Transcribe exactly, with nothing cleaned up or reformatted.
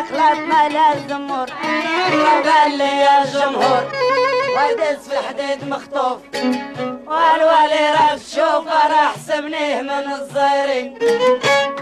خلاص ما لازمور قال لي يا جمهور ودز في الحديد مخطوف والوالي راك تشوف راح حسبنيه من الزايرين